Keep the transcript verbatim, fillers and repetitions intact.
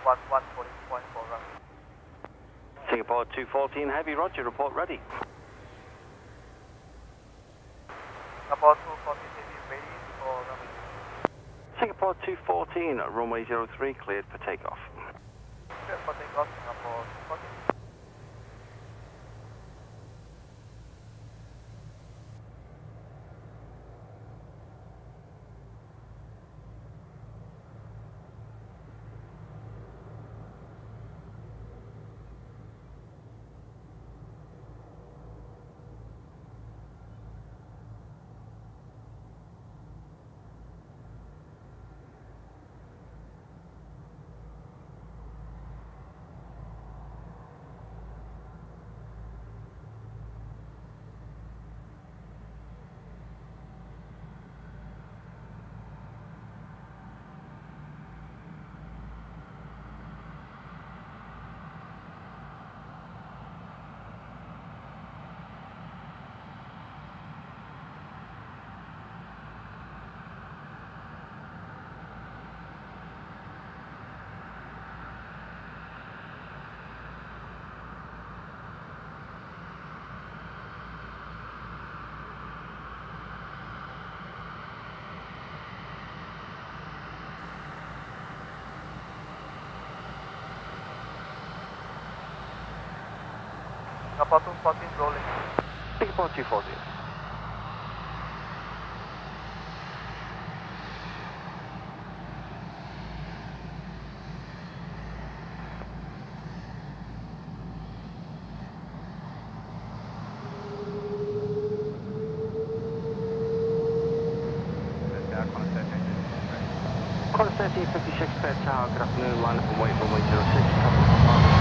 one one forty point four runway. Singapore two fourteen Heavy, roger, report ready. Singapore two fourteen Heavy, ready for runway. Singapore two fourteen, runway zero three, cleared for takeoff. Cleared for takeoff, Singapore two fourteen. Singapore two fourteen rolling. Singapore two fourteen. Quarter thirteen fifty-six Perth Tower, good afternoon, line up and wait runway zero six.